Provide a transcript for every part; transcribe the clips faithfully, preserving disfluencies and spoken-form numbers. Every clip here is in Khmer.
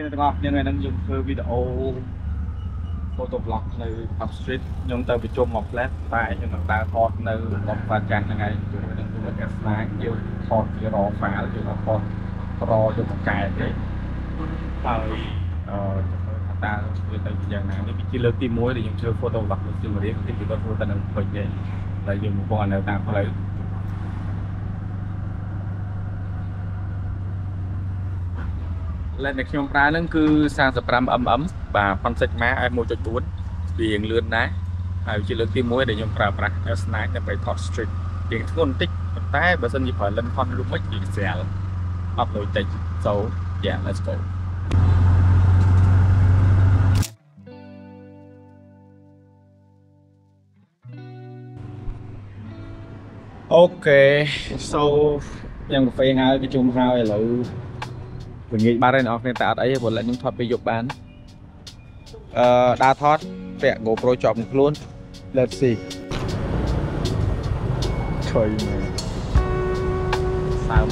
ទាំងអស់គ្នាថ្ងៃហ្នឹងយើងធ្វើវីដេអូ photo vlog នៅ Pub Street ខ្ញុំទៅប្រជុំមក flat តែខ្ញុំនឹងដើរថតនៅរបស់បាចាស់ហ្នឹងហើយជាមួយនឹងទូរទស្សន៍ស្នាយយើងថតជា raw file យើងថត raw យកមកកែទេហើយអឺតើធ្វើទៅយ៉ាងណានេះជាលើកទីមួយដែលយើងធ្វើ photo vlog នៅសៀមរាបទីពីគាត់ធ្វើទៅនៅពេញទេតែយើងមកបងនៅតាមផ្លូវលេនដែលខ្ញុំប្រើហ្នឹងគឺសាមសិបប្រាំអឹមអឹម បាទ Ponsec Ma អេម មួយ.បួន វារៀងលឿនដែរហើយជាលើកទីមួយដែលខ្ញុំប្រើប្រាស់ Snap ដើម្បីថត street រៀងធ្ងន់បន្តិចប៉ុន្តែបើសិនជាប្រើ lens ថតរូបមិនវាស្រាលអត់លុយតិច so yeah let's go អូខេ so យ៉ាងកាហ្វេហើយវាជុំហើយឥឡូវល្ងាចបាត់ហើយអ្នកនរគ្នាតែអត់អីទេព្រោះខ្ញុំថតពេលយប់បានអឺដើរថតពាក់ GoPro ជាប់នឹងខ្លួន let's see ឆ្វេងមើលសើមក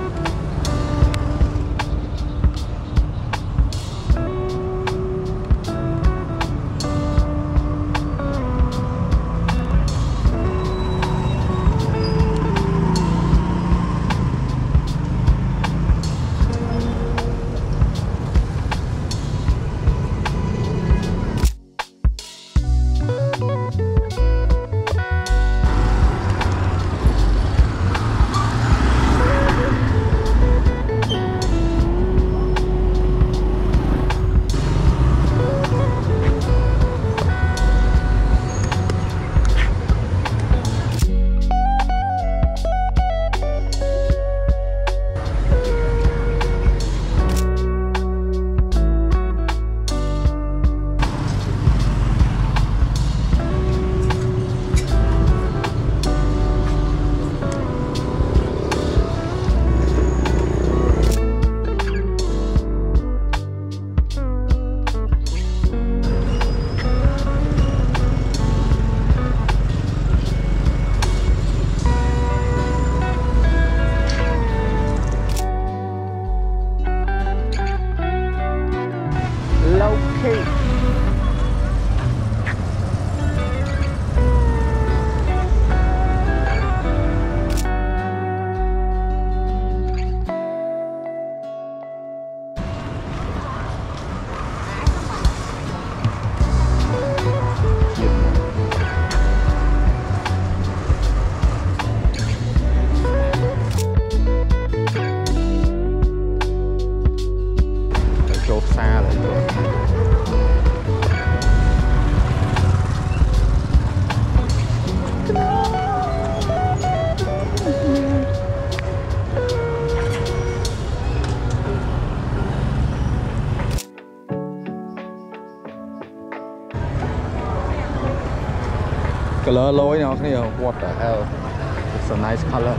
color លយអ្នកគ្នា what the hell it's a nice color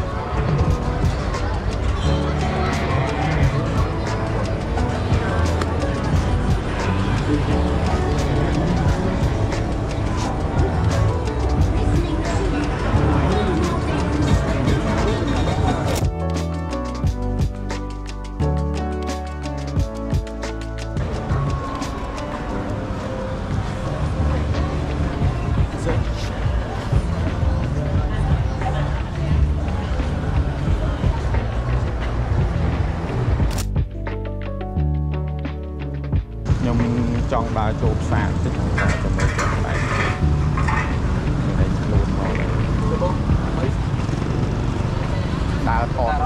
trong ba chục sàn tức là cho mấy cái này đây luôn rồi đá to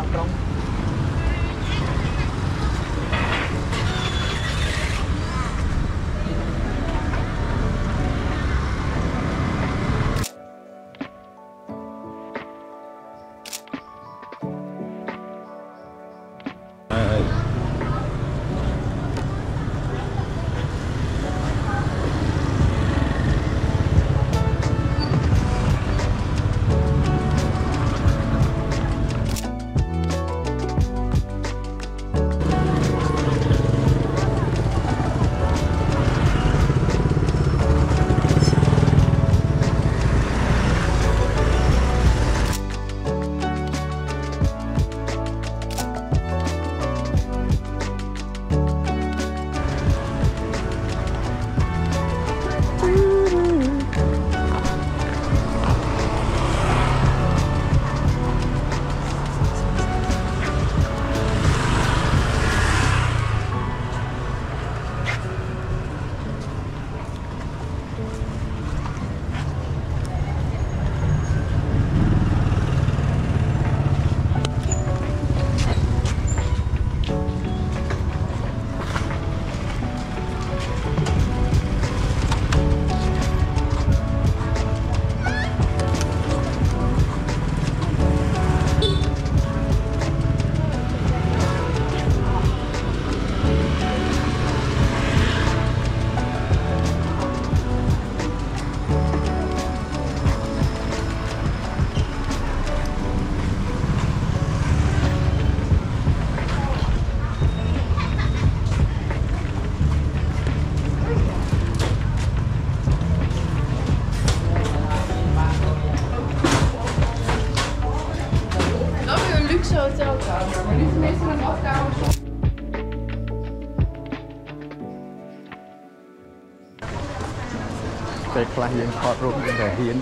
ពេលខ្លះយើងថតរូបយើងតែហ៊ាន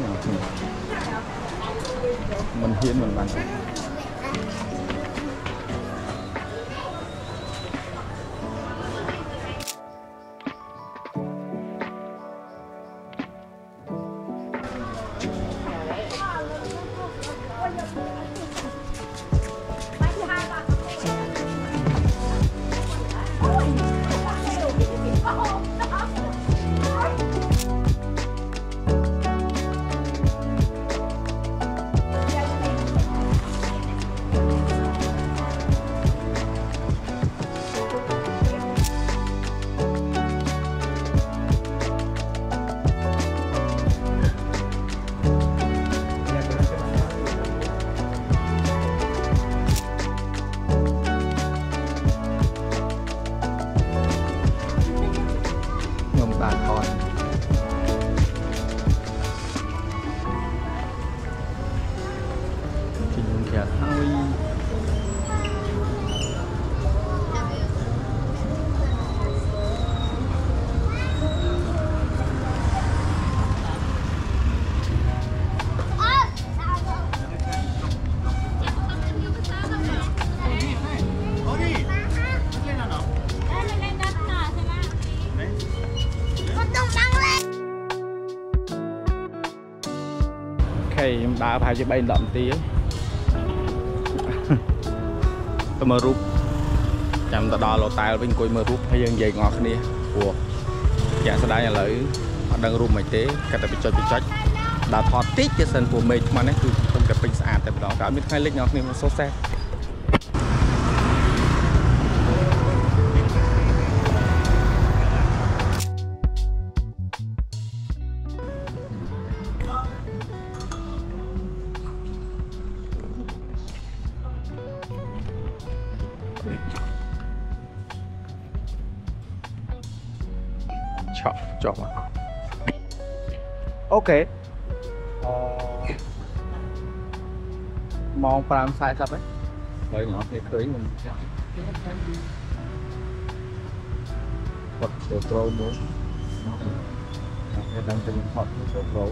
មិនហ៊ានមិនបានខ្ញុំដើរប្រហែលជាបីដល់នាទីទៅមើលរូបចាំទៅដល់ឡូតែលវិញអង្គុយមើលរូបហើយយើងនិយាយងល់គ្នាព្រោះជាក់ស្ដែងឥឡូវអត់ដឹងរូបមិនទេគាត់តែបញ្ចុចបញ្ចុចដើរថតតិចទៀតសិនព្រោះមេឃខ្មៅនេះគឺខ្ញុំតែពេញស្អាតតែម្ដងក៏មានថ្ងៃលិចងល់គ្នាមកសូសែចប់អូខេម៉ោងប្រាំសាយសហ្នឹងហើយអ្នកគេឃើញមិនគាត់ទៅត្រូវមួយគេដឹងទៅថតទៅត្រូវ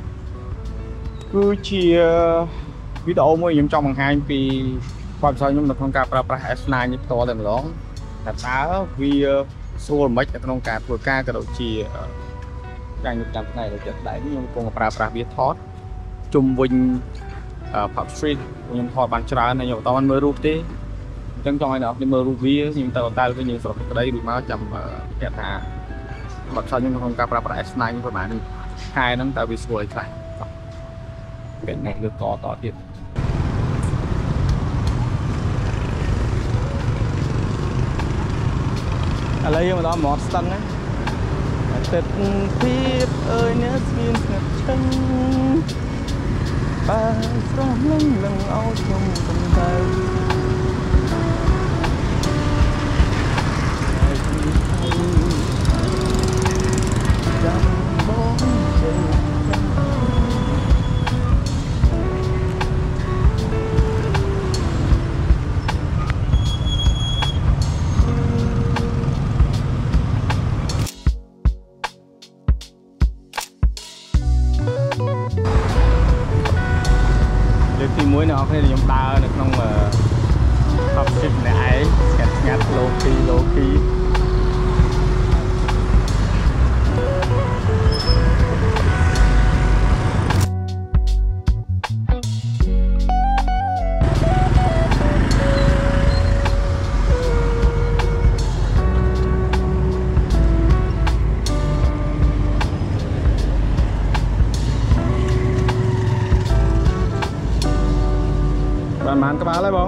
គឺជាវីដេអូមួយខ្ញុំចង់បង្ហាញពីความសោយខ្ញុំនៅក្នុងការប្រើប្រាស់ S 9 នេះផ្ទាល់តែម្ដងតែតើវាស្រួលមិននៅក្នុងការធ្វើការក៏ដូចជាការញឹកចាំថ្ងៃដូចចិត្តដែរខ្ញុំកំពុងប្រើប្រាស់វាថតជុំវិញ Pub Street ខ្ញុំថតបានច្រើនហើយខ្ញុំអត់បានមើលរូបទេអញ្ចឹងចង់ឲ្យអ្នកខ្ញុំមើលរូបវាខ្ញុំទៅតែវិញយើងស្រស់ក្តីរួចមកចាំគេថាបាត់សោះខ្ញុំក្នុងការប្រើប្រាស់ S 9 ប្រហែលខែហ្នឹងតើវាស្រួលអីខ្លះពេលនេះលើកតតទៀតឥឡូវយើងមកដល់មាត់ស្ទឹងណាទឹកភាពអើយអ្នកស្ងៀមស្ងាត់ឈឹងបើស្រស់លឹងលឹងឲ្យខ្ញុំកំដៅចាំបងទៅទីមួយនៅអង្គនេះខ្ញុំដើរនៅក្នុង Pub Street ម្នាក់ឯងស្ងាត់ស្ងាត់ low key low key បានបានក្បាលហើយបង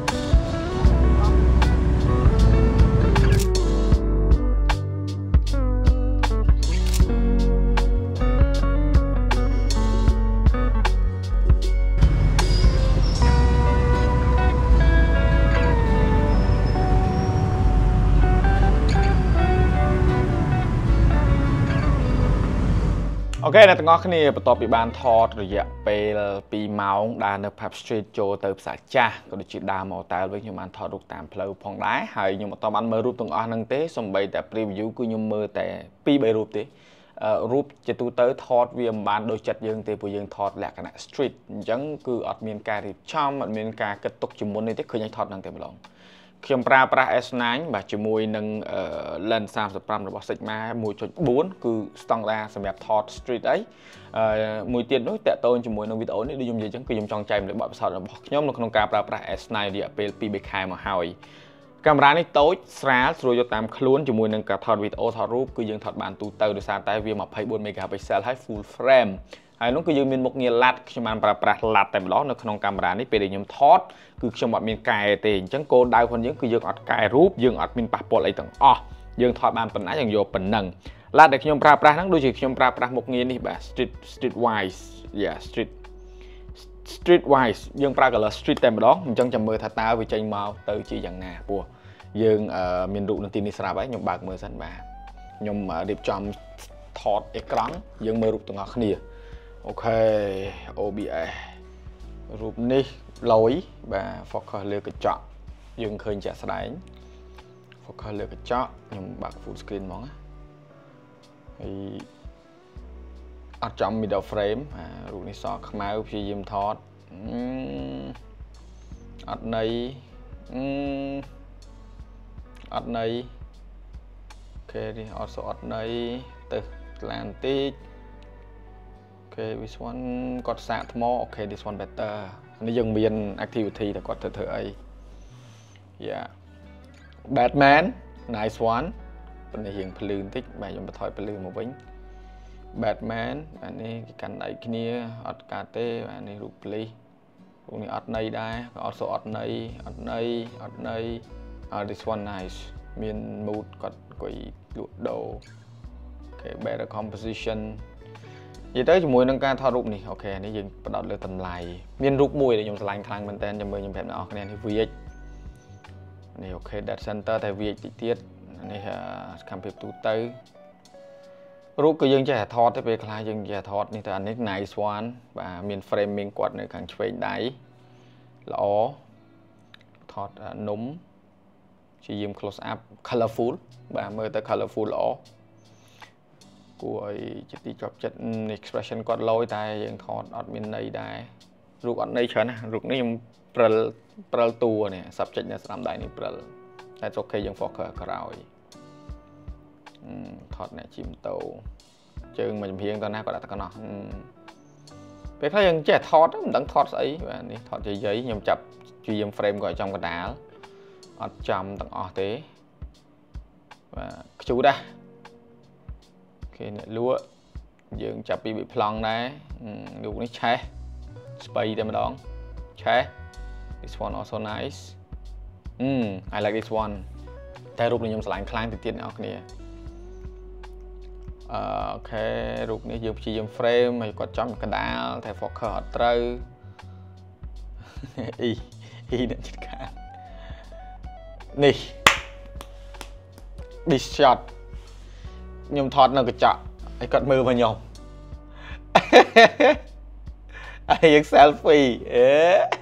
អូខេអ្នកទាំងអស់គ្នាបន្ទាប់ពីបានថតរយៈពេលពីរម៉ោងដើរនៅ Pub Street ចូលទៅផ្សារចាស់ក៏ដូចជាដើរមកតែវិញខ្ញុំបានថតរូបតាមផ្លូវផងដែរហើយខ្ញុំអត់បានមើលរូបទាំងអស់ហ្នឹងទេសូម្បីតែ preview គឺខ្ញុំមើលតែពីរបីរូបទេឥរូបជាទូទៅថតវាមិនបានដូចចិត្តយើងទេព្រោះយើងថតលក្ខណៈ street អញ្ចឹងគឺអត់មានការរៀបចំអត់មានការគិតទុកជាមុននេះទេឃើញឲ្យថតហ្នឹងតែម្ដងខ្ញុំប្រើប្រាស់ S 9 បាទជាមួយនឹង lens សាមសិបប្រាំរបស់ Sigma one point four គឺ standard សម្រាប់ថត street អីមួយទៀតនោះតាក់ទងជាមួយនឹងវីដេអូនេះដូចខ្ញុំនិយាយអញ្ចឹងគឺខ្ញុំចង់ចែកម្លែកបទពិសោធន៍របស់ខ្ញុំនៅក្នុងការប្រើប្រាស់ S 9 រយៈពេលtwo to threeខែមកហើយកាមេរ៉ានេះតូចស្រាលស្រួលយកតាមខ្លួនជាមួយនឹងការថតវីដេអូថតរូបគឺយើងថតបានទូទៅដោយសារតែវាtwenty-four megapixel ហើយ full frame ហើយនោះគឺយើងមានមុខងារ LUT ខ្ញុំបានប្រើប្រាស់ LUT តែម្ដងនៅក្នុងកាមេរ៉ានេះពេលដែលខ្ញុំថតគឺខ្ញុំអត់មានកែទេអញ្ចឹងគោលដៅរបស់យើងគឺយើងអត់កែរូបយើងអត់មានប៉ះពាល់អីទាំងអស់យើងថតបានប៉ុណ្ណាយើងយកប៉ុណ្ណឹង LUT ដែលខ្ញុំប្រើប្រាស់ហ្នឹងដូចជាខ្ញុំប្រើប្រាស់មុខងារនេះបាទ street street wise yeah street street wise យើងប្រើ color street តែម្ដងអញ្ចឹងចាំមើលថាតើវាចេញមកទៅជាយ៉ាងណាពោះយើងមានរូបនៅទីនេះស្រាប់ហើយខ្ញុំបើកមើលសិនបាទខ្ញុំរៀបចំថតអេក្រង់យើងមើលរូបទាំងអស់គ្នាអូខេ O B S រូបនេះលយបាទ focus លើកញ្ចក់យើងឃើញជាក់ស្ដែង focus លើកញ្ចក់ខ្ញុំបើក full screen ហ្មងណាហើយអត់ចំ middle frame រូបនេះសខ្មៅព្យាយាមថតអត់ន័យអត់ន័យអូខេនេះអត់សូអត់ន័យទៅក្លានតិចអូខេ this one គាត់សាកថ្មអូខេ this one better នេះយើងមាន activity តែគាត់ធ្វើធ្វើអី yeah Batman nice one ប៉ុន្តែយើងភ្លឺបន្តិចបាទខ្ញុំបន្ថយភ្លឺមកវិញ Batman អានេះគេកាន់ដៃគ្នាអត់កាត់ទេអានេះរូបប៉ូលីសរូបនេះអត់ន័យដែរក៏អត់សូអត់ន័យអត់ន័យអត់ន័យ this one nice មាន mood គាត់អង្គុយលក់ដូរអូខេ better composition និយាយទៅជាមួយនឹងការថតរូបនេះអូខេនេះយើងផ្ដោតលើតម្លៃមានរូបមួយដែលខ្ញុំឆ្លាញ់ខ្លាំងមែនតើចាំមើលខ្ញុំប្រាប់អ្នកនរគ្នានេះ V H នេះអូខេ dead center តែ V H តិចទៀតនេះសកម្មភាពទូទៅរូបក៏យើងចេះថតទៅពេលខ្លះយើងចេះថតនេះទៅអានេះ nice one បាទមាន framing គាត់នៅខាងឆ្វេងដៃល្អថតនំជាយាម close up colorful បាទមើលទៅ colorful ល្អគួរឲ្យជាទីជាប់ចិត្ត expression គាត់លយតែយើងថតអត់មានន័យដែររូបអត់ន័យច្រើនណារូបនេះខ្ញុំព្រិលព្រិលតួនេះ subject នៅស្ដាំដៃនេះព្រិលតែអូខេយើង focus ក្រោយថតអ្នកជិះម៉ូតូជើងមកចំហៀងតើណាគាត់ដាក់ទៅកណ្ដោះពេលខ្លះយើងចេះថតមិនដឹងថតស្អីបាទនេះថតយាយៗខ្ញុំចាប់ជួយយើង frame គាត់ចំកណ្ដាលអត់ចំទាំងអស់ទេបាទខ្ជូតដែរគេអ្នកលក់យើងចាប់ពីប៊ីប្លង់ដែររូបនេះឆេះស្បៃតែម្ដងឆេះ this one also nice អឺ I like this one តែរូបនេះខ្ញុំឆ្លាញ់ខ្លាំងទៅទៀតអ្នកនរគ្នាអូខេរូបនេះយើងព្យាយាម frame ហើយគាត់ចំកណ្ដាលតែ focus អត់ត្រូវអ៊ីអ៊ីអ្នកជិតខាងនេះ this shot ខ្ញុំថតនៅកញ្ចក់ហើយគាត់មើលមកខ្ញុំហើយយើង selfie អេ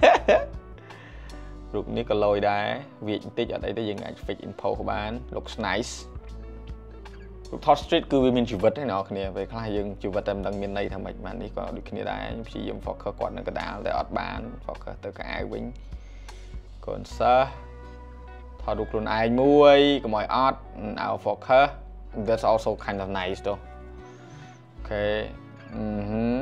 រូបនេះក៏លយដែរវាបន្តិចអត់អីទេយើងអាច fix info បាន looks nice រូបថត street គឺវាមានជីវិតហ្នឹងអ្នកគ្នាពេលខ្លះយើងជីវិតតែមិនដឹងមានន័យថាម៉េចបាននេះក៏ដូចគ្នាដែរខ្ញុំព្យាយាម focus គាត់នៅកណ្ដាលតែអត់បាន focus ទៅកៅអៅវិញកូនសិស្សថតរូបខ្លួនឯងមួយកុំឲ្យអត់ out focus that's also kind of nice though okay អឺហឺ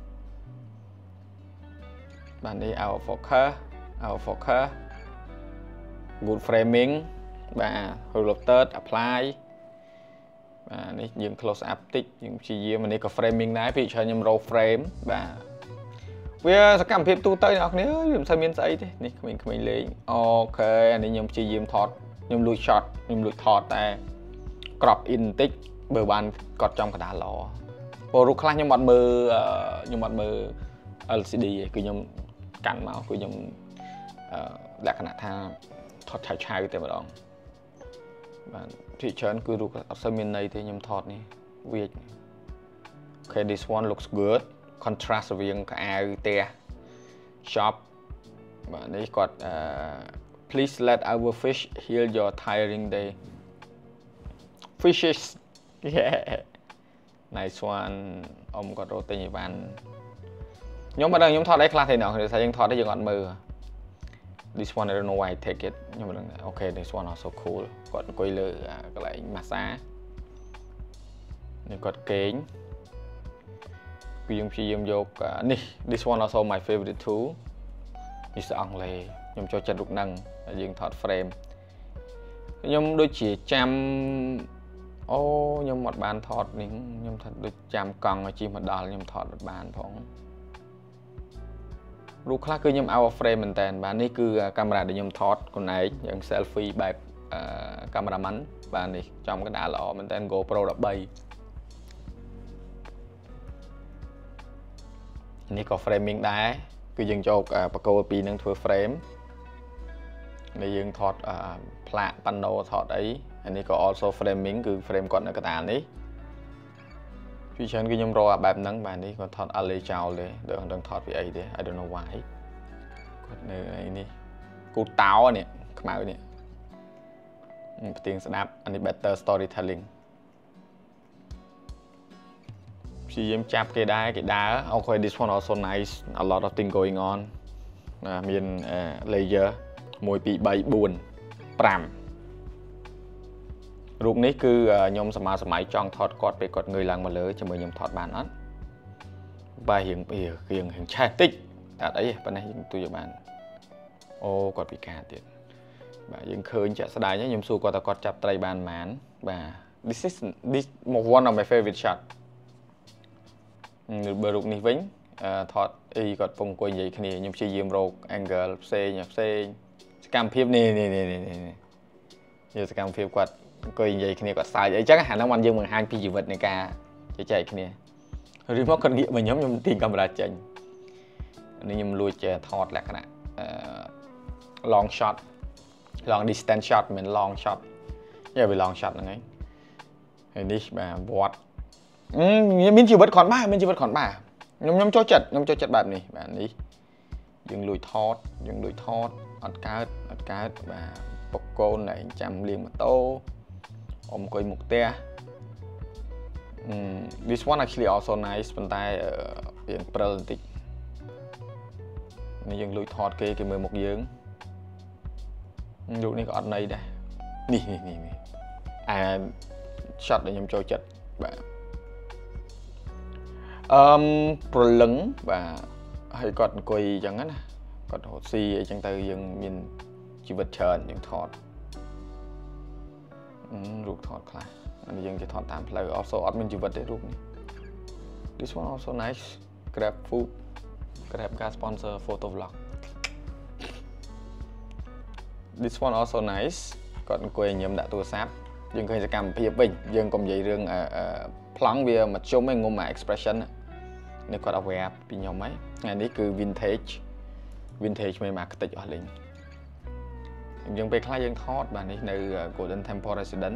បាននេះ out focus out focus good framing បាទ rule of third apply បាទនេះយើង close up តិចយើងព្យាយាមនេះក៏ framing ដែរពីច្រើនខ្ញុំ roll frame បាទវាសកម្មភាពទូទៅអ្នកនរវាមិនសូវមានស្អីទេនេះក្មេងៗលេងអូខេអានេះខ្ញុំព្យាយាមថតខ្ញុំលួច shot ខ្ញុំលួចថតតែ crop in បន្តិចបើបានកត់ចំកណ្ដាលល្អព្រោះរូបខ្លះខ្ញុំអត់មើលខ្ញុំអត់មើល L C D ទេគឺខ្ញុំកាន់មកគឺខ្ញុំលក្ខណៈថាថតឆៅឆៅតែម្ដងបាទទីច្រើនគឺរូបអត់សូវមានន័យទេខ្ញុំថតនេះវា Okay this one looks good contrast រវាងកៅអៅផ្ទះ shop បាទនេះគាត់ please let our fish heal your tiring day fishes yeah nice one អ៊ំគាត់រត់ទិញឲ្យបានខ្ញុំមិនដឹងខ្ញុំថតអីខ្លះទេណោះគឺថាយើងថតទេយើងអត់មើល this one I don't know why I take it ខ្ញុំមិនដឹង okay this one also cool គាត់អង្គុយលើកន្លែង massage នេះគាត់គេងគឺយើងព្យាយាមយកនេះ this one also my favorite too នេះស្អង់គ្លេសខ្ញុំចូលចិត្តរូបហ្នឹងយើងថត frame ខ្ញុំដូចជាចាំអូខ្ញុំអត់បានថតនេះខ្ញុំថតដូចចាំកង់ឲ្យជិះមកដល់ខ្ញុំថតអត់បានផងរូបខ្លះគឺខ្ញុំ out of frame មែនតើបាទនេះគឺកាមេរ៉ាដែលខ្ញុំថតខ្លួនឯងយ៉ាង selfie បែបកាមេរ៉ាម៉ាន់បាទនេះចំកណ្ដាលល្អមែនតើ GoPro 13នេះក៏ framing ដែរគឺយើងយកបកគោពីរនឹងធ្វើ frame ដែលយើងថតផ្លាកប៉ាណូថតអីហើយនេះក៏ also framing គឺ frame គាត់នៅកណ្ដាលនេះពីច្រើនគឺខ្ញុំរកអាបែបហ្នឹងបាទនេះគាត់ថត alley ចោលទេដល់នឹងថតពីអីទេ I don't know why គាត់នៅនេះគូតោនេះខ្មៅនេះផ្ទៀងស្ដាប់អានេះ better storytelling ព្យាយាមចាប់គេដែរគេដើរ okay this one also nice a lot of thing going on មាន layer one two three four fiveរូបនេះគឺខ្ញុំសម័យសម័យចង់ថតគាត់ពេលគាត់ងើយឡើងមកលើជាមួយខ្ញុំថតបានអត់បែររៀងរៀងរៀងឆេះតិចតែអីប៉ុណ្ណេះយើងទូយកបានអូគាត់ពិការទៀតបាទយើងឃើញចាក់ស្ដាយខ្ញុំសួរគាត់ថាគាត់ចាប់ត្រីបានប៉ុន្មានបាទ this is this one of my favorite shot បើរូបនេះវិញថតអីគាត់ពងអង្គុយនិយាយគ្នាខ្ញុំព្យាយាមរក angle ផ្សេងផ្សេងសកម្មភាពនេះនេះនេះនេះសកម្មភាពគាត់អង្គុយនិយាយគ្នាគាត់សើចអីចឹងអាហ្នឹងមិនយើងបង្ហាញពីជីវិតនៃការជជែកគ្នាឬមកគាត់ងាកមកខ្ញុំខ្ញុំទាញកាមេរ៉ាចេញនេះខ្ញុំលួចថតលក្ខណៈអឺ long shot long distance shot មិន long shot យ៉ាវា long shot ហ្នឹងឯងហើយនេះបាទវត្តមានជីវិតគាត់បាទមានជីវិតគាត់បាទខ្ញុំខ្ញុំចូលចិត្តខ្ញុំចូលចិត្តបែបនេះបាទនេះយើងលួចថតយើងលួចថតអត់កើតអត់កើតបាទបកកូនឯងចាំលាងម៉ូតូអ៊ំអង្គុយមុខផ្ទះ this one actually also nice ប៉ុន្តែរៀងព្រិលបន្តិចនេះយើងលួចថតគេគេមើលមុខយើងរូបនេះក៏អត់ន័យដែរនេះនេះនេះអា shot ដែលខ្ញុំចូលចិត្តបាទអឺប្រលឹងបាទហើយគាត់អង្គុយអញ្ចឹងណាគាត់រត់ស៊ីអីចឹងទៅយើងមានជីវិតច្រើនយើងថតរូបថតខ្លះអានេះយើងគេថតតាមផ្លូវ also អត់មានជីវិតទេរូបនេះ this one also nice grab food grab gas sponsor photo vlog this one also nice គាត់អង្គុយញ៉ាំដាក់ទូរស័ព្ទយើងឃើញសកម្មភាពវិញយើងកុំនិយាយរឿងប្លង់វាមកជុំឯងងុំមក expression នេះគាត់ aware ពីខ្ញុំហ៎ថ្ងៃនេះគឺ vintage vintage មួយ marketing អស់លេងយើងពេលខ្លះយើងថតបាទនេះនៅ Golden Temple Residence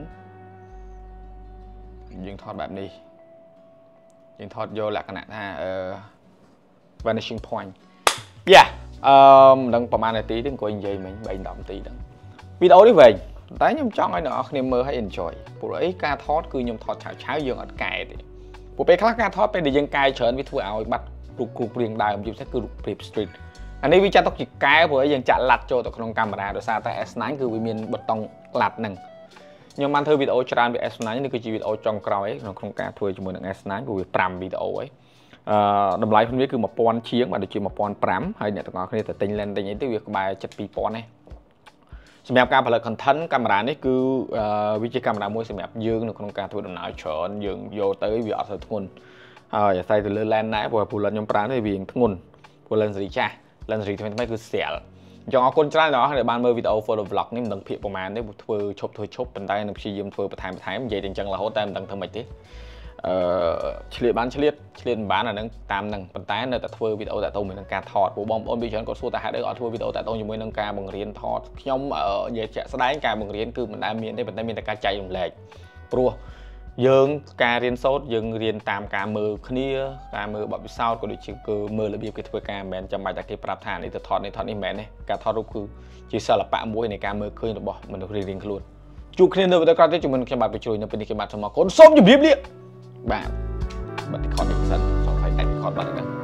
យើងថតបែបនេះយើងថតយកលក្ខណៈថាអឺ vanishing point យ៉ាអឺមិនដឹងប្រហែលនាទីទេអង្គុយនិយាយមិញ3 10នាទីហ្នឹងវីដេអូនេះវែងតែខ្ញុំចង់ឲ្យអ្នកនរគ្នាមើលឲ្យ enjoy ព្រោះអីការថតគឺខ្ញុំថតឆាវឆាវយើងអត់កែទេព្រោះពេលខ្លះការថតពេលដែលយើងកែច្រើនវាធ្វើឲ្យបាត់រូបគ្រូព្រៀងដើមជាពិសេសគឺរូបព្រៀប street អានេះវាចាត់ទុកជាកែព្រោះយើងចាក់ឡាត់ចូលទៅក្នុងកាមេរ៉ាដោយសារតែ S nine គឺវាមានប៊ូតុងឡាត់ហ្នឹងខ្ញុំបានធ្វើវីដេអូច្រើនពី S nine នេះគឺជាវីដេអូចុងក្រោយក្នុងក្នុងការធ្វើជាមួយនឹង S nine ព្រោះវា5វីដេអូហើយអឺតម្លៃខ្លួនវាគឺ1000ជាងបាទដូចជា1500ហើយអ្នកទាំងអស់គ្នាទៅទិញ lens ទិញអីទៅវាក្បែរ7 2000ទេសម្រាប់ការផលិត content កាមេរ៉ានេះគឺវាជាកាមេរ៉ាមួយសម្រាប់យើងនៅក្នុងការធ្វើដំណើរច្រើនយើងយកទៅវាអត់ទៅធ្ងន់ហើយអាស្រ័យទៅលើ lens ដែរព្រោះ lens ខ្ញុំប្រើនេះវាធ្ងន់ព្រោះ lens សេរីចាស់ lens សេរីថ្មីថ្មីគឺស្រាលអញ្ចឹងអរគុណច្រើនដល់អ្នកបានមើលវីដេអូ photo vlog នេះមិនដឹងភាគប្រហែលទេធ្វើឈប់ធ្វើឈប់ប៉ុន្តែនឹងព្យាយាមធ្វើបន្ថែមបន្ថែមនិយាយតែអញ្ចឹងរហូតតែមិនដឹងធ្វើម៉េចទេអឺឆ្លៀតបានឆ្លៀតឆ្លៀតមិនបានអាហ្នឹងតាមហ្នឹងប៉ុន្តែនៅតែធ្វើវីដេអូតាក់ទងជាមួយនឹងការថតព្រោះបងប្អូនវាច្រើនគាត់សួរថាហេតុអីអត់ធ្វើវីដេអូតាក់ទងជាមួយនឹងការបង្រៀនថតខ្ញុំនិយាយជាក់ស្ដែងការបង្រៀនគឺមិនដែលមានទេប៉ុន្តែមានតែការចែករំលែកព្រោះយើងការរៀនសូត្រយើងរៀនតាមការមើលគ្នាការមើលបទពិសោធន៍ក៏ដូចជាគឺមើលរបៀបគេធ្វើការមិនមែនចាំបាច់តែគេប្រាប់ថានេះទៅថតនេះថតនេះមិនមែនទេការថតរូបគឺជាសិល្បៈមួយនៃការមើលឃើញរបស់មនុស្សរៀងៗខ្លួនជួបគ្នានៅវីដេអូក្រោយទៀតជាមួយខ្ញុំបាទបញ្ជួយនៅពេលនេះខ្ញុំបាទសូមអរគុណសូមជម្រាបលាបាទបាត់ទីខតនេះសិនសង្ឃៃអាចទីខតបាត់ហ្នឹង